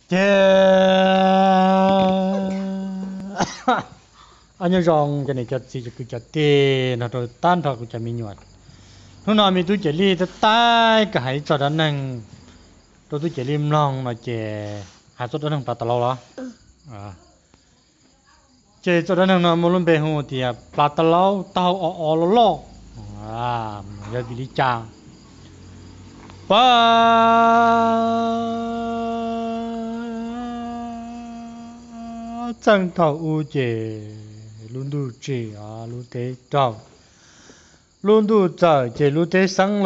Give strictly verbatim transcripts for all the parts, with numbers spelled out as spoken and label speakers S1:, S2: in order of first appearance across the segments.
S1: chế anh nhớ rằng cái này cho gì cho cứ cho tiền nó rồi tan thọ cũng cho mình nhuận lúc nào mình tôi chỉ đi tới tay cái hay cho đó nè tôi tôi chỉ lim lòng mà chè hai số đó nè bắt tao lo à chè cho đó nè nó muốn bê hồ thì bắt tao lo tao ở ở lo lo à giờ bị đi chang ba chẳng thảo u chè luôn đủ chè à luôn thế trâu luôn đủ trời chè luôn thế sáng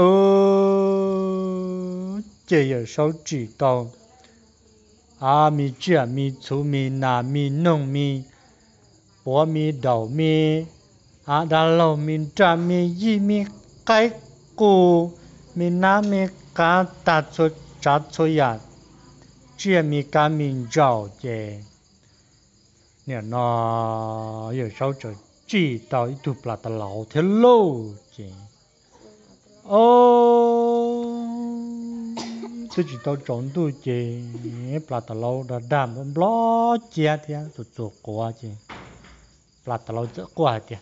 S1: luôn chè ở sáu chỉ tàu à mi chia mi chú mi nà mi nông mi bò mi đậu mi à đà lâu mi trà mi y mi cái cù mi nà mi cá tạt cho chát cho yạt chia mi cá mi rau chè nè nó giờ sáu trời chỉ tao ít chụp là tao lão thế lâu chè ô tôi chỉ tao chọn tôi chè là tao lão đã đam ông lo chè thì tụt tụt quá chè là tao lão chợ quá chè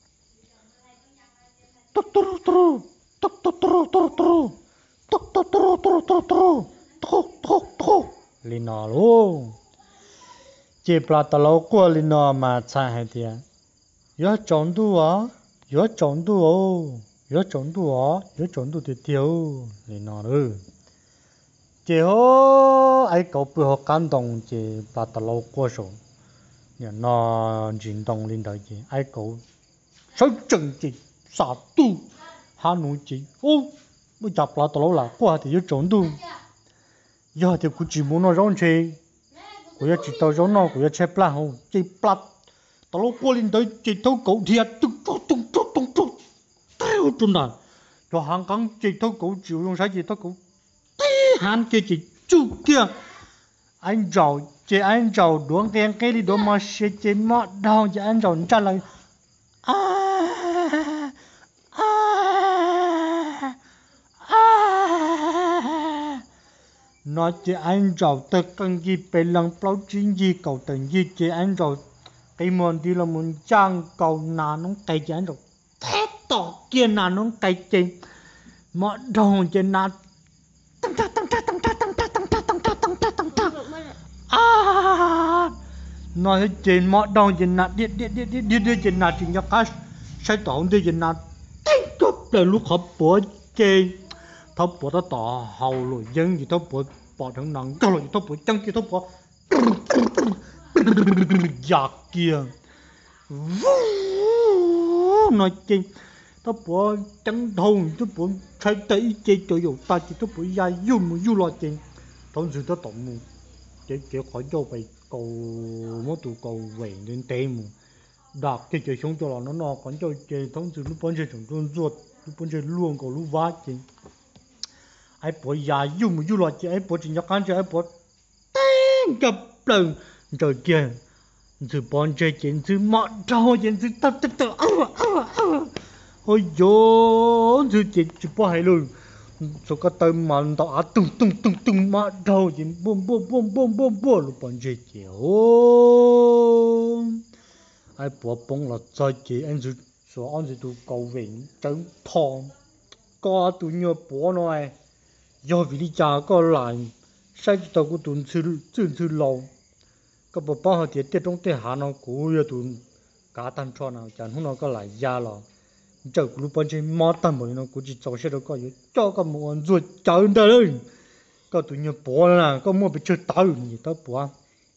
S1: tút tút tút tút tút tút tút tút tút tút tút tút tút tút tút tút tút lên nó luôn chỉ là tao lâu qua lên nó mà sai hay thì nhớ chọn tu á nhớ chọn tu ô nhớ chọn tu á nhớ chọn tu thì tiêu lên nó nữa chỉ ho ai cậu bữa họ cảm động chỉ là tao lâu qua số nhớ nó chuyển động lên đời chỉ ai cậu sống chừng chỉ sát tu hà nội chỉ ô bây giờ là tao lâu là qua thì nhớ chọn tu giờ thì cũng chỉ muốn nó rong chơi của chỉ tao giống nó của chế pla không chỉ pla tao lúc qua lên tới chỉ thâu cậu thiệt tung tung tung tung tung tung tao tuần này cho hàng căng chỉ thâu cậu chịu用sai chỉ thâu cậu hàng kia chỉ chú kia anh giàu chỉ anh giàu đuông đen cái đi đó mà sẽ chỉ mà đau chỉ anh giàu trả lại à à à nó chỉ anh giàu tất cả gì về lần bao chuyện gì cầu tình gì chỉ anh giàu cái món đi là muốn trang cầu nào nó cày chỉ anh giàu thét tỏ kia nào nó cày chỉ mọi đồ chỉ nào tăng tăng tăng tăng tăng tăng tăng tăng tăng tăng tăng tăng tăng tăng à nói chỉ mọi đồ chỉ nào đi đi đi đi đi đi chỉ nào chỉ nhóc cá sai tỏng đi chỉ nào tích cực là lúc học bữa chơi thâu bữa đó tỏ hầu rồi dân gì thâu bữa bỏ thằng nặng cho rồi thâu bữa chân kia thâu bữa giặc kia nói chi thâu bữa chân thùng thâu bữa thấy thấy chơi chơi dầu ta chỉ thâu bữa dài du mà du lo chi thằng gì đó tổng mu chỉ chỉ khỏi cho về cầu mất tụ cầu về đến tây mu đạp cái chơi xuống cho nó nó còn cho chơi thằng gì lúc bữa chơi chúng tôi ruột lúc bữa chơi luôn cầu lúc vá chi ai bỏ già dùng một du lo chứ ai bỏ chỉ nhóc ăn chứ ai bỏ tên gặp lần rồi kia rồi bọn chơi chuyện thứ mọi trâu chuyện thứ tập tập tập ôi dồi rồi chuyện chỉ bỏ hay luôn rồi cái tay mặn tao tung tung tung tung mọi trâu chuyện bom bom bom bom bom bom rồi bọn chơi chuyện ai bỏ bông là chơi chuyện anh rồi rồi anh rồi tụi cầu về trấn thòng có tụi nhớ bỏ nói do vì đi cha có lại sai cho tao cũng tuần sư tuần sư lâu có bộ bao họ tiệt tiệt trong tiệt hà nó cũng yêu tuần cả tan cho nào chẳng hôm nào có lại gia lo chờ lúc bên trên mót tan bởi nó cũng chỉ cho xe đó có yếu cho có một con ruột chờ đây đấy có tụi nhớ bỏ là có mua bị chơi tao gì tao bỏ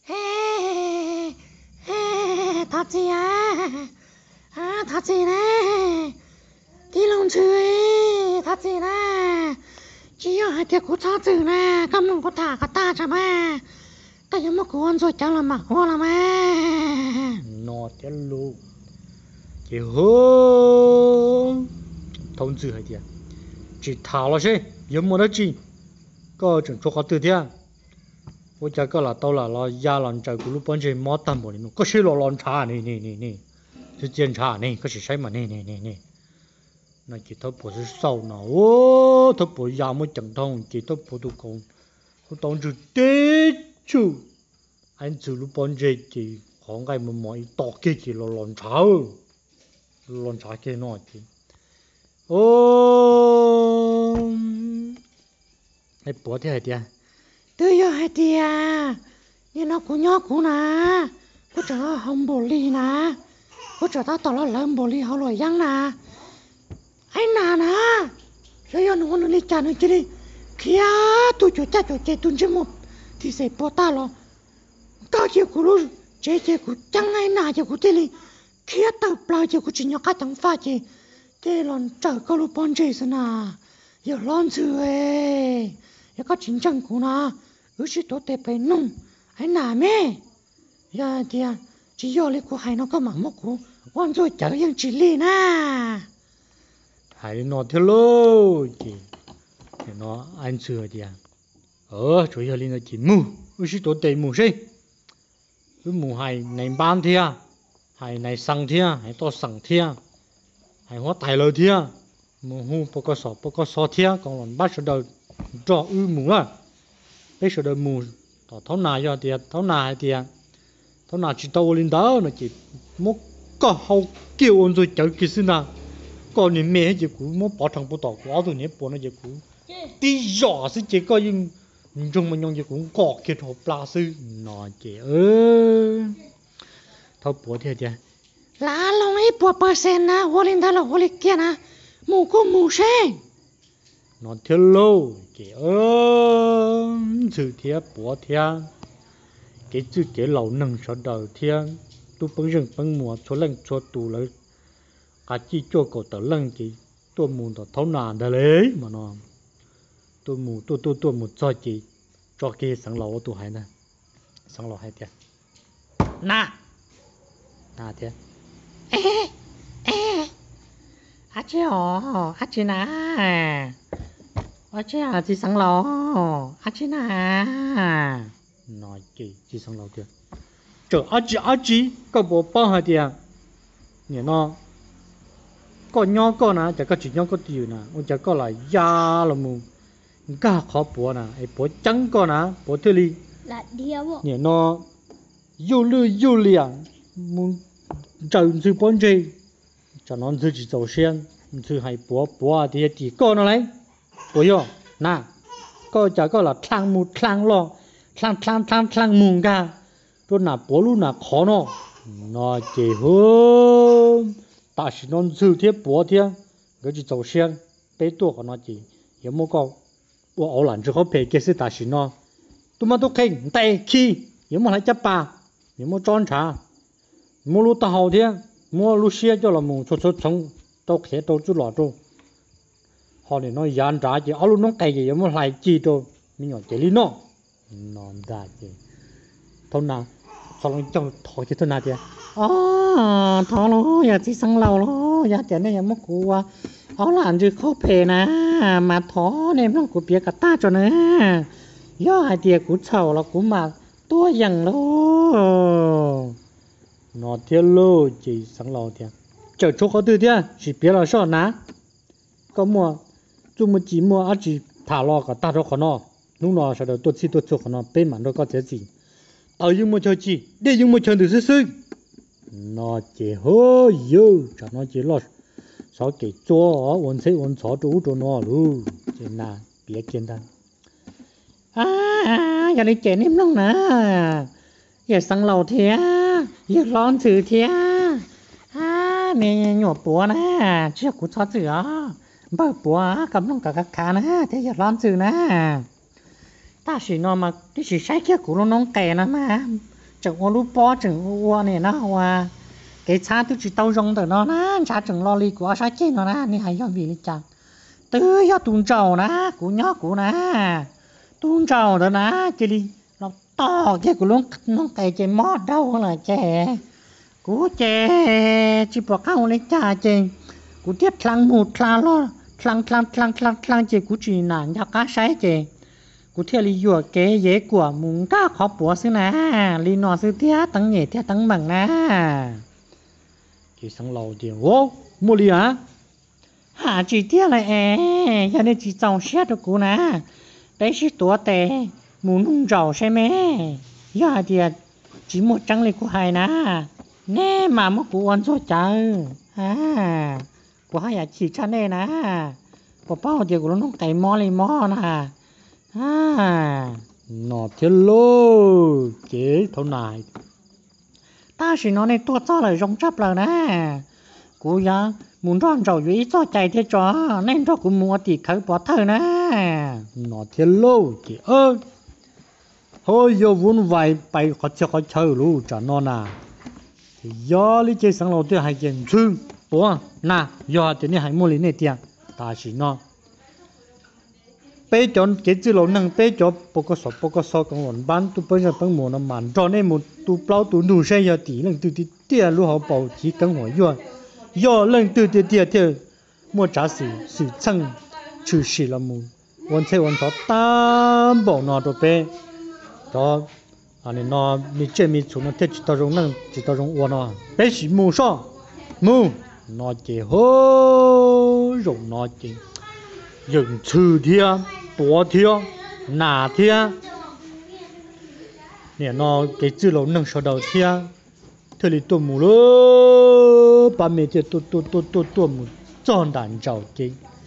S2: thật gì à à thật gì nè đi lòng chơi thật gì nè chỉ ở hai tiệc của cha tử nè, các mong có thả cả ta chả mà, cái giống mà cuốn rồi chẳng là mặc hoa là mà.
S1: Nó thế luôn, chỉ hơn, thông tư hay tiệt, chỉ thảo là gì, giống mà đó chi, có chuyện cho họ tự thiệt, tôi chắc có là tao là lo gia lần trời của lúc bên trên mót tầm bồi nó có xe lo lon trà này này này này, cái tiền trà này có sự sai mà này này này này. nó chỉ thấu bộ sự sâu nó ô thấu bộ già mới chẳng thông chỉ thấu bộ tu công tôi tông chữ tết chú anh chú lúc bọn dây chỉ khoảng ngày mà mọi tọt kia chỉ là lon cháo lon cháo kia nó chỉ ô ai bỏ thế hả tia
S2: tôi yêu hai tia nhưng nó cũng nhỏ cũng nè có chờ không bổ ly nè có chờ ta tỏ là lớn bổ ly họ lội giăng nè anh nà nè rồi yêu nó nó đi chả nó chứ đi kia tôi cho cha cho chơi tôi chỉ một thì sẽ bỏ ta lo tao chỉ có lúc chơi chơi cũng chẳng ai nà chơi cũng thế đi kia tao bao chơi cũng chỉ nhóc cái thằng pha chơi thế lon chờ có lúc bọn chơi xem nà giờ lon chưa ấy giờ có chính chẳng cũng nà ước chỉ tốt đẹp phải nung anh nà mẹ giờ thì chỉ do lấy của hai nó có mảng mốc của quan rồi chờ yang chỉ lên à
S1: hai nó thế lô chị nó anh chưa đi à ờ chủ yếu là chỉ mù ước chỉ tốt đẹp mù gì ước mù hai này ban thia hai này sang thia hai to sang thia hai hóa tài lời thia mù hu bốc có sọ bốc có sọ thia còn lần bắt số đầu cho ư mù à bây số đầu mù tao thấu nào cho tiền thấu nào tiền thấu nào chỉ tao lên đó nó chỉ muốn có hậu kêu ôn rồi chờ cái gì nào còn những mẹ chỉ cú muốn bỏ thằng bỏ tỏ quá rồi nhé bỏ nó chỉ cú tí giỏ sẽ chỉ có những trong mình nhung chỉ cũng có cái thổ pla sư nó chỉ ơ thao bỏ thế chứ
S2: là lòng ấy bỏ bờ sen na hoa lên đó là hoa lên kia na mù có mù sen
S1: nó thế lâu chỉ ơ sự thế bỏ thế cái chữ cái lâu nâng sau đầu thiên tu bưng rừng bưng mùa cho lần cho tu lấy cả chi cho cậu tớ lần chỉ tôi muốn tớ thấu nàn đấy lấy mà nó tôi muốn tôi tôi tôi muốn cho chị cho cái sáng lâu tôi hay nè sáng lâu hay thiệt
S2: nà
S1: nà thiệt
S2: ê ê à chị ồ à chị nà à chị à chị sáng lâu à chị nà
S1: nói chị chị sáng lâu thiệt chờ à chị à chị có bộ bao hả thiệt nhỉ nó có nhỏ có nè chỉ có chỉ nhỏ có tiêu nè ông chỉ có là da là mù cá khó bùa nè ai bùa trắng có nè bùa thứ li
S3: là điêu
S1: nhỉ nó yêu lưu yêu liền muốn chờ sự bốn gì cho nó sự chỉ走先sự hay bùa bùa thì chỉ có nó lấy bùa yo nè có chỉ có là thang mù thang lo thang thang thang thang mù cả rồi nè bùa luôn nè khó nó nó chỉ hơn ta chỉ nói sự thế bùa thế cái chỉ走先被多可能chỉ有冇個我偶然之後俾嘅是大船咯，都乜都傾地氣，有冇喺一百，有冇裝查，冇路得好聽，冇路寫咗啦冇，出出從到企到住落咗，後嚟nói yan trả chứ, alo nó cày gì有冇lại chi đâu, mình nói cái gì nó, nó đã chứ, thôi nào, sau đó cho thôi chứ thôi nào chứ,
S2: à thôi lo, giờ chỉ sang lâu lo, giờ tiền nàyยังไม่กลัวเอาหลานจะเข้าเพนะมาท้อเนี่ยมันกูเปียกตาจนนะย่อไอเดียกูเฉาแล้วกูมาตัวอย่างแล้ว
S1: nó thiếu lô chỉ sáng lâu thiệt, chờ chỗ có tư thiệt, chỉ biết là sao ná, có mua, chú mua chỉ mua ở chỉ thả lo cả ta cho khó nó, lúc nào sau đó tôi chỉ tôi cho khó nó, bên mà nó có cái gì, ở dùng mua chơi chỉ, để dùng mua chơi được sức sức, nó chỉ hô yêu, cho nó chỉ lo sao cái chỗ ổn sẽ ổn chỗ chỗ chỗ nó luôn, chỉ là biết kiến ta.
S2: À, giờ này trẻ em lắm nè, giờ sang lầu thế, giờ lon chữ thế, à, nè nhỏ bùa nè, chưa có cho chữ à, bơ bùa cầm nông cả các cá nè, thế giờ lon chữ nè, ta chỉ nói mà cái chỉ sai kia của nó nông kẻ nè mà, chẳng có lúc bó chẳng uo này nó hoa. Cái cha tôi chỉ tao rong từ nó nè, cha chừng lo li của sao chết nó nè,นี่hay do vì lý chẳng, từ do tuôn trầu nè, của nhóc của nè, tuôn trầu đó nè, chỉ đi nó to cái của luôn nó cái cái mót đâu là trẻ, của trẻ chỉ bỏ câu lấy cha chơi, của tiếp thằng một thằng lo, thằng thằng thằng thằng thằng chơi của chỉ nản cho cá sái chơi, của theo lý do cái dễ của muốn cá khó bỏ xứ nè, lý nó xứ thế tăng nhẹ thế tăng bằng nè.
S1: Chỉ sáng lâu thì ô mua đi hả?
S2: Hả chỉ tiếc là ế, giờ này chỉ trồng xét được cô nè, đấy chỉ tuổi tệ,
S1: muốn nung rau xem mẹ giờ thì chỉ một trăng lịch của hai nà nè mà mất của anh rồi chờ à của hai chỉ cho nên nà của bao thì của nó cày mò lên mò nà à nó thiếu lô chế thâu này ta chỉ nói này tua cho lại rong chấp là nè cô ya muốn rong rau dưới cho chạy thế cho nên cho cô mua thì khởi bỏ thơ nè nó thiếu lô chế ơ thôi giờ vốn vay bay khó chơi khó chơi luôn cho nó nè thì giờ lý chơi sáng lâu tôi hay chơi chung ủa nè giờ thì này hay mua lý này tiền ta chỉ nói bây giờ cái chữ lâu năng bây giờ bao cái số bao cái số công luận ban tu bây giờ bằng một năm màn cho nên một tu bao tu đủ xe giờ tỷ lần tu tỷ tiền lúc họ bảo chỉ cần hỏi giờ giờ lần tu tỷ tiền thì mua trả sự sự chân trừ sự là mộtวันเช้วันต่อตามบอกนอตัวเป้ก็อันนี้นอมีเจมีชุนเทจิตรงนั่งจิตรงวันนอเป้สิมูซ่อมูนอเจโหรงนอเจยังชื่อเทียตัวเทียหนาเทียเนี่ยนอเกจื้อเรานั่งชอดาวเทียเธอเลยตัวมูเลยปาเมเจตัวตัวตัวตัวตัวมูจอนด่านเจ้าเจ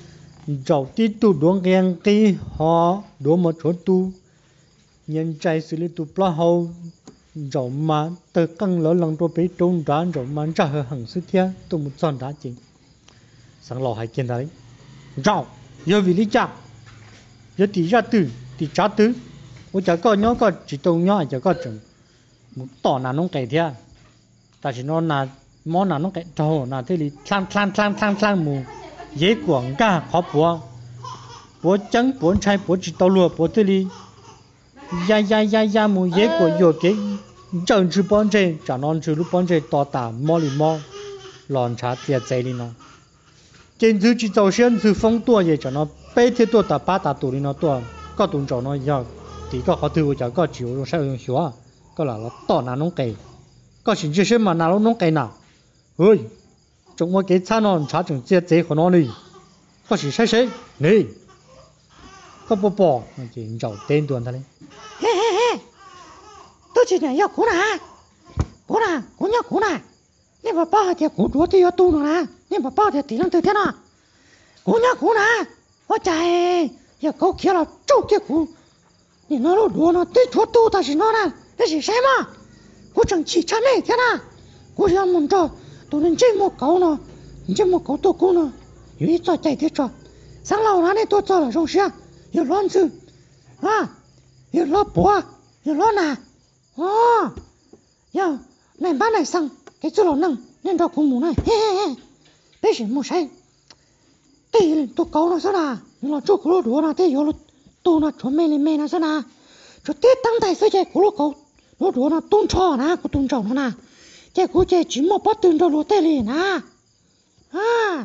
S1: dầu tí tu đuông ghen tí họ đuông một chỗ tu nhân trai xử lý tu pla hậu dầu mà từ căng lỡ lần tôi bị trốn ra dầu mà ra hơi hằng sức thia tôi một son đá chính sáng lò hay kiên đấy dầu giờ vì lý cha giờ tí ra từ tí trả từ ôi chả có nhớ có chỉ tông nhớ chả có chừng một tỏ nào nông cày thia ta chỉ nói là món nào nông cày trâu nào thế thì thang thang thang thang thang mù dễ quảng ca khó bùa bùa trắng bùa trai bùa chỉ tàu lúa bùa thế đi ya ya ya ya mù dễ của vô cái chân chữ bón chơi chả non chữ lúc bón chơi to tả mò lì mò lòn chả tiệt dây đi nó trên thứ chỉ tàu xuyên thứ phong tua vậy chả nó bé thế tua tả ba tả tụ đi nó tua có tụng trò nó giờ thì có họ thư của chả có chịu rồi sao用xóa có là nó to nào nông cày có chuyện chơi mà nào nông cày nào ơi chúng tôi cái餐nó查整这这可能呢，可是谁谁呢？可不包，那就找点端他嘞。
S2: 嘿嘿嘿，都今天要苦哪？苦哪？苦要苦哪？你把包的苦多的要多了啦，你把包的地上头天了，苦要苦哪？我在要搞起了周结苦，你那路多呢，对错多的是哪呢？这是什么？我正气差那天呐，我要蒙着。tôi nên chơi một cậu nó chơi một cậu tôi cũng nó vì cho chạy thế cho sáng lâu nó này tôi cho là rong xe yêu lon sư à yêu lo bùa yêu lo nà à yêu này bán này sang cái chỗ lo năng nên đó cũng muốn này he he he bây giờ mua say đây là tôi cậu nó sao nà nó chỗ của nó đùa nà thế yêu lo tôi nó chuẩn mê lên mê nó sao nà cho tết tăng tài sơ chạy của nó cậu nó đùa nó tung cho nà của tung trầu nó nà cái cô chơi chỉ một bắt từng đầu lúa tê liền à à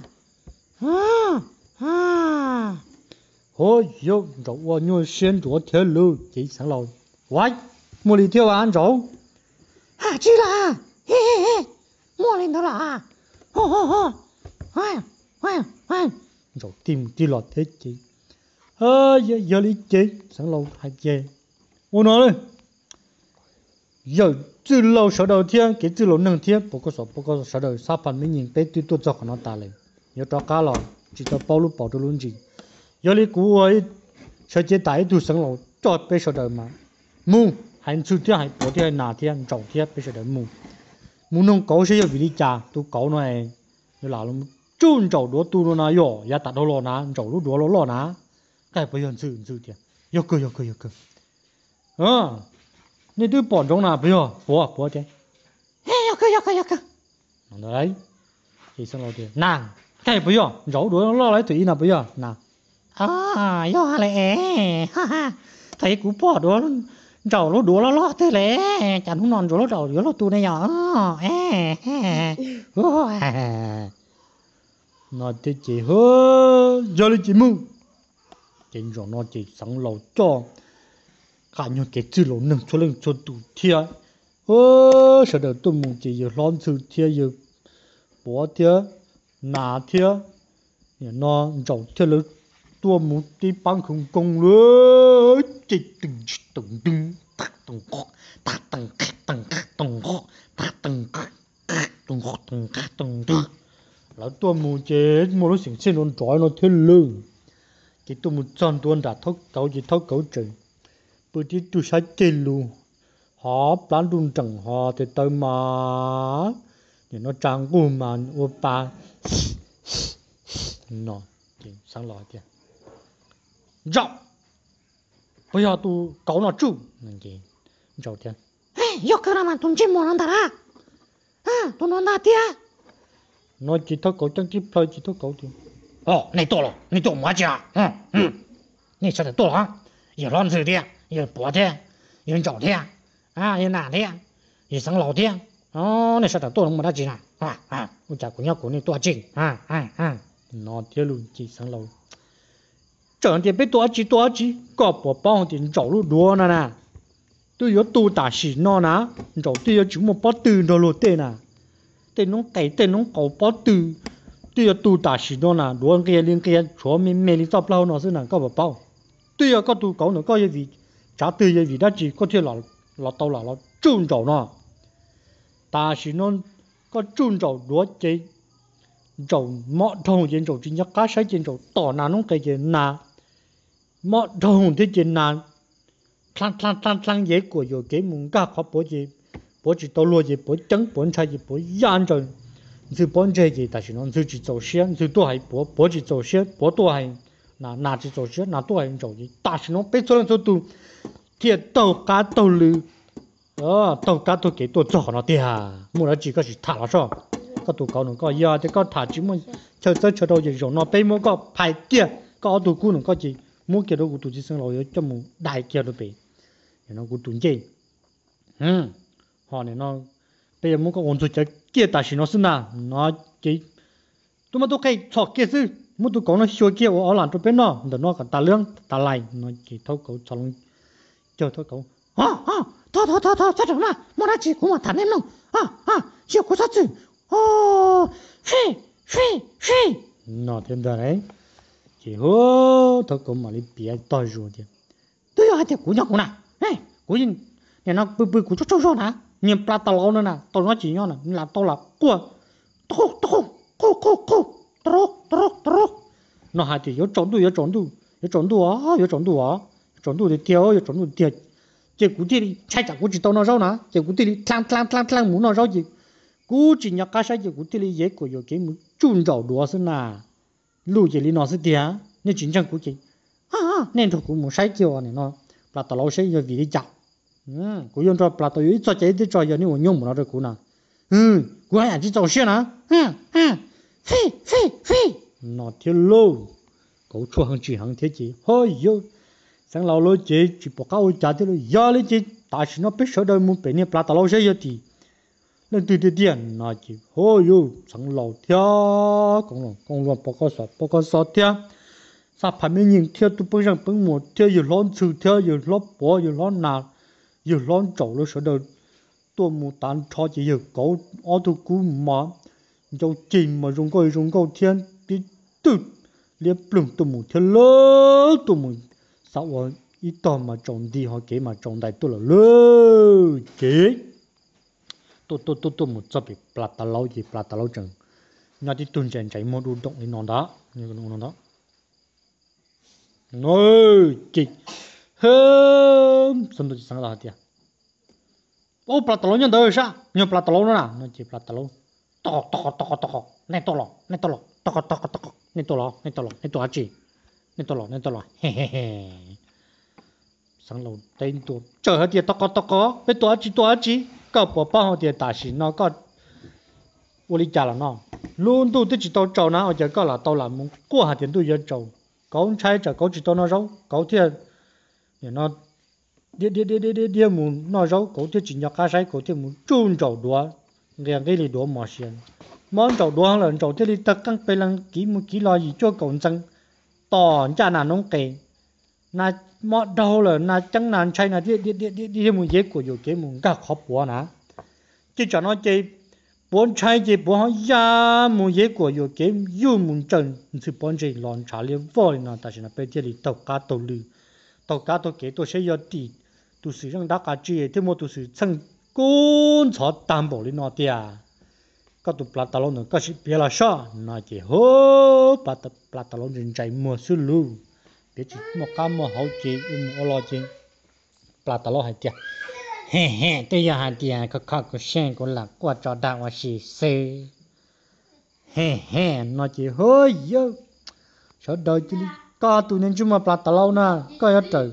S2: à à
S1: ôi yo rau hoa nhồi xuyên rùa theo lưu chỉ sáng lâu vậy mua đi theo ăn rau
S2: à chứ là he he he mua lên đó là à ho ho ho hoài hoài hoài
S1: rau tìm đi lọt thế chị ơ giờ giờ đi chị sáng lâu hay chơi ôi nói đi giờ từ lâu sau đầu tiên cái từ lâu nâng thiên bố có số bố có sau đầu sao phần mình nhìn bé tuy tôi cho nó ta lên nhớ cho cá lò chỉ cho bao lúc bảo tôi luôn gì giờ đi cú ấy sẽ chế tải tu sáng lâu cho bé sau đầu mà mu hành sự thiên hành bố thiên nà thiên trọng thiên bé sau đầu mu mu nông cấu sẽ vì đi cha tu cấu này như là luôn chun trầu đũa tu nó na yo ya ta đâu lo na trầu đũa đũa lo lo na cái bây giờ sự sự thiên yo cơ yo cơ yo cơ à你对保重呢？不要，不不的。
S2: 哎，要可要可要可。
S1: 弄得来，医生老爹，那该不要，肉多老来对那不要，那。
S2: 啊，要嘞，哈哈，thấy cú bỏ đó rau nó đũa nó lo thế lẽ chẳng không non rồi nó rau nó tu này nhỏ
S1: nó thì chỉ hơ giờ lấy chỉ mù chính rồi nó chỉ sẵn lẩu cho cả những cái chữ lẩu nâng cho lên cho tụ thiệt ơ sau đó tôi muốn chỉ giờ lon chữ thiệt giờ bỏ thiệt nà thiệt nó rau thiệt lớn tu tua một tí băng không công nữa chỉ từng từng từng tắc từng khóc tắc từng khắc từng khắc từng khóc tắc từng khắc từng khóc từng khắc từng từng lão tua một chết một nó sinh sinh nó trói nó thiên lương chỉ tua một chân tua đã thóc cậu chỉ thóc cậu trời bữa tí tu sai trên luôn họ bán đun chẳng họ thì tới mà thì nó trang của mà ô ba nó thì sáng lòi kìa rộng bây giờ tu cậu nó chú nên gì rộng tiền
S2: 에 역하라만 돈 좀 모른다라 아돈 온다 띠야
S1: nó chỉ thóc cậu chẳng chỉ plei chỉ thóc cậu thì
S2: 哦你多了你多么家嗯嗯你说的多了啊有乱子的有薄的有人找的啊有男的有生老的哦你说的多了没得劲啊啊啊我家姑娘姑娘多劲啊啊啊
S1: nó thế luôn chỉ sáng lâu chẳng thì biết toa chỉ toa chỉ có bỏ bao thì trâu luôn đua nè nè tôi có tu tả sĩ nó nè trâu tôi có chúng một bao từ đó luôn tên nè tên nó cái tên nó có bao từ tôi có tu tả sĩ nó nè đua kia liên kia chúa mình mình đi tập lâu nó sẽ nè có bỏ bao tôi có tu cậu nó có gì trả từ gì đó chỉ có thể là là tao là là trôn trâu nó tả sĩ nó có trôn trâu đua chơi trâu mọ trâu trên trâu chỉ nhắc cá sấu trên trâu tỏ nà nó cái gì nà mọ trâu thế trên nà thang thang thang thang dễ của rồi cái mùng cá khó bỏ gì bỏ chỉ tao lúa gì bỏ trứng bỏ trái gì bỏ yan rồi sự bỏ trái gì ta chỉ nói sự chỉ trâu xé sự tôi hay bỏ bỏ chỉ trâu xé bỏ tôi hay nà nà chỉ trâu xé nà tôi hay trâu gì ta chỉ nói bây giờ tôi tu thiệt tàu cá tàu lư ờ tàu cá tôi kể tôi cho nó đi à mua nó chỉ có chỉ thả nó sao có tụ cầu nó có giờ thì có thả chỉ muốn chờ chờ chờ đâu rồi nó bây mua có phải kia có tụ cũ nó có gì mua kia đâu tụ chỉ sinh lợi cho mua đại kia đâu bị nó cũng tụi gì ừ họ này nó bây giờ mua có ổn cho kia ta chỉ nó xin nào nó chỉ tụi mà tụi cái chọ kia chứ mua tụ cầu nó xua kia ở làm cho bên nó để nó cả ta lương ta lại nó chỉ thâu cầu cho nó chờ thâu cầu
S2: à à thôi thôi thôi thôi chắc chắn là mua ra chỉ cũng mà thằng em nó à à chỉ có sao chứ ồ phi phi phi
S1: nó thêm đó đấy chỉ hô thâu cầu mà đi bịa to rồi thì
S2: tôi ở thì cũng nhóc cũng nè ê cũng nhìn nhà nó bự bự cũng cho cho nè
S1: nhìn plata lâu nữa nè tao nói chỉ nhau nè là tao là cua
S2: tô tô cô cô cô tô tô tô
S1: nó hai thì có trộn đu có trộn đu có trộn đu à có trộn đu à trộn đu thì tiêu có trộn đu tiêu chỉ cú đi chạy chạy cú chỉ tao nó rau nè chỉ cú đi thang thang thang thang muốn nó rau gì cú chỉ nhắc cá sai chỉ cú đi dễ của rồi cái muốn chun rau đua xin nà lù chỉ li nó sẽ tiêu nên chính chẳng cú chỉ
S2: à à
S1: nên thôi cú muốn sai tiêu này nó plata lâu sai giờ vì đi chặt ừ cú用着plata有做这的做有你我用不了这cú nè ừ cú hay chỉ做事呢
S2: 嗯嗯飞飞飞
S1: nó thiếu lâu cậu chua hàng chỉ hàng thế chỉ hơi yo sáng lâu lâu chỉ chỉ bỏ cao trả thế rồi giờ lấy chỉ ta chỉ nó biết sợ đời muốn bị niệm plata lâu sẽ thì nên từ từ tiền nó chỉ hơi yo sáng lâu theo con luôn con luôn bỏ cao sọt bỏ cao sọt theo sao phải mình nhìn theo tụi bây giờ bây một theo giờ lon trừ theo giờ lót bỏ giờ lon nào giờ lon trầu nó sợ đời tôi muốn tán cho chỉ giờ cậu ở tụi cú mà dầu chìm mà dùng coi dùng câu thiên đi tự liệp lưng tôi muốn thiên lớn tôi muốn sao vậy ít tao mà trồng đi họ kể mà trồng đại tôi là lớn chế tôi tôi tôi tôi muốn cho bị plata lâu gì plata lâu chừng nhà đi tuần chạy chạy mua đồ động đi non đó như cái non đó nơi chị hơm xong rồi sáng ra hả ô plata lâu nhân đời sao nhiều plata lâu nữa nè nó chỉ plata lâu to to to to này to lọ này to lọ to to to to này to lọ này to lọ này to gì này to lọ này to lọ he he he sáng lâu tên tôi chờ hết tiền to to to cái to gì to gì có bỏ bao tiền tài xỉn nó có vô lý trả là nó luôn tôi chỉ tao trâu nó ở giờ có là tao làm muốn qua hạt tiền tôi giờ trâu cậu trai chờ cậu chỉ tao nó rau cậu tiền để nó đi đi đi đi đi đi muốn nó rau cậu tiền chỉ nhặt cá sấu cậu tiền muốn chun trâu đùa liền cái gì đùa mò xiên món trâu đùa là trâu tiền đi tất cả bây lần kỹ một kỹ lo gì cho cậu chân tỏ cha nào nông kề na món đâu là na chẳng nan chay na đi đi đi đi đi muốn dễ của rồi cái muốn cả khó bỏ nè chứ cho nó chơi bốn trai chỉ bốn họ ya muốn dễ của yêu cái yêu muốn chân sự bốn trai lon trả liền voi nó ta chỉ là bây giờ đi tàu cá tàu lư tàu cá tàu kế tàu sẽ yêu đi tu sử dụng đá cá chi thế mà tu sử chân côn chó tam bảo lên nó tia có tu plata lon có sĩ bia là sao nó chỉ hô plata plata lon trên trái mua sứ lu biết chỉ một cam một hậu chỉ một lo chỉ plata lon hay tia he he tôi giờ hai tia có có có sen có là qua trò đạo và sĩ sê he he nó chỉ hơi yêu sợ đời chỉ có tu nên chúng mà plata lon na có ở trời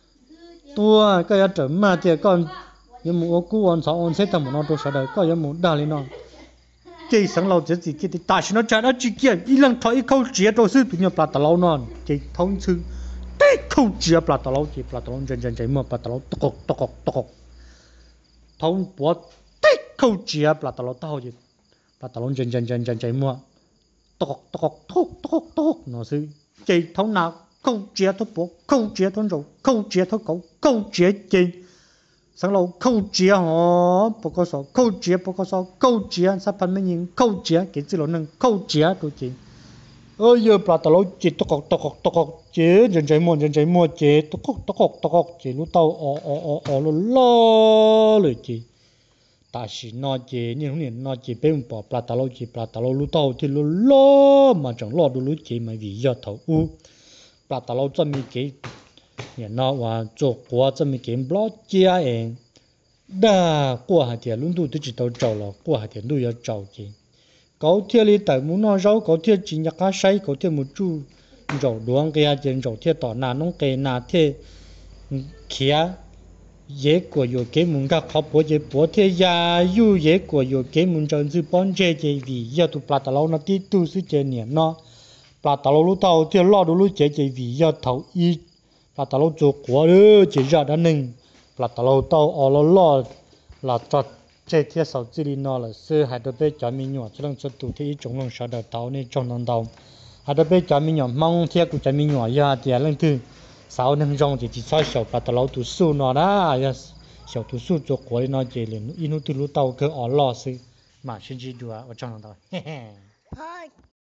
S1: tua có ở trời mà tia con nhưng mà cô anh sao anh sẽ tầm nó đâu sợ đời có những một đà lên nó chỉ sáng lâu chỉ chỉ cái ta chỉ nó trả nó chỉ kia đi lần thôi câu chia đâu sư tụi nhau plata lâu non chỉ thông sư cái câu chia plata lâu chỉ plata lâu chân chân chân mà plata lâu tóc tóc tóc thông bố cái câu chia plata lâu tao gì plata lâu chân chân chân chân chân mà tóc tóc tóc tóc tóc nó sư chỉ thông nào câu chia thông bố câu chia thông rồi câu chia thông câu câu chia chỉ sáng lâu câu chia họ bố có số câu chia bố có số câu chia sắp phần mấy nhìn câu chia cái chữ là nâng câu chia đôi chỉ ơi giờ plata lâu chỉ tóc tóc tóc chế chân chạy mua chân chạy mua chế tóc tóc tóc chế lúc tao ọ ọ ọ ọ lo lo rồi chế ta chỉ nói chế nhưng không nên nói chế bên bỏ plata lâu chế plata lâu lúc tao thì lo lo mà chẳng lo được lúc chế mà vì giờ thầu u plata lâu cho mình cái nhà nó và做国这么给不家人，那过下天轮都都知道找了，过下天都要找的。搞天里带木那绕，搞天今日家晒，搞天木煮，找乱个呀天找天到那弄个那天，kia 野果有给木个靠坡的坡天呀，有野果有给木真是帮这这为要都巴达老那地都是这年喏，巴达老路到天老路路这这为要头一。plata lâu做quá đó chỉ ra đã nâng plata lâu tao ở lo lo là cho chơi thiết sáu chỉ đi nó là xưa hai đứa bé cho mình nhỏ cho nên cho tụi thì chúng nó sợ đợt tao nên trong non tao hai đứa bé cho mình nhỏ mong thiết của cho mình nhỏ ya thì lần thứ sáu năm trong thì chỉ sai sầu plata lâu tụi su nó đó ya sầu tụi su做quá đi nó chỉ liền inu tụi lu tao cứ ở lo xứ mà xin chỉ đùa ở trong non tao